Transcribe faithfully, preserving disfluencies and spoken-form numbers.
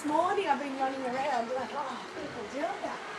morning I've been running around like, oh, people do that.